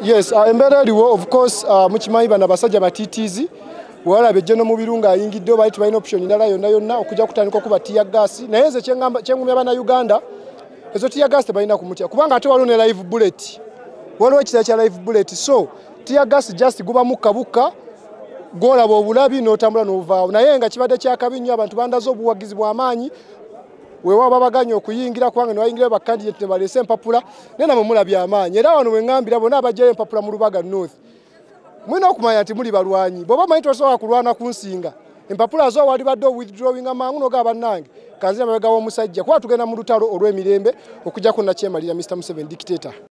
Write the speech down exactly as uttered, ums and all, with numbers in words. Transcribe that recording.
Yes, uh, embeera eriwo of course uh, mukimanyi bana basajja batitizi wala bejeno Mubiru nga ayingidde bali tubalina option ndala yonna yonna okujja kutandika okuba tiya gas naye nze kyengamba kyengumya bana Uganda ezo tiya gas tebalina kumutya kubanga ate waliwo ne live bullet waliwo ekitaya kya live bullet so tiya gas just guba mukabuka golaba obulabi n'otambula n'ovaawo naye nga kibadde kyakabi nnyo abantu bandaze obuwagizi bw'amaanyi wewa babaganya okuyingira kubanga nibayingira ba candidate ne balese empapula nena mumulabya amaanyi era wano wengambira bona abajja empapula mu Rubaga North mwina okumanya nti muli balwanyi boba manyi tosobola kulwana kunsinga empapula zo wali badde withdrawing amangu noga bannange kanzira mabega w'omusajja kuba tugenda mu lutalo olw'emirembe okujja ku nakyemalira Mister Museveni dictator.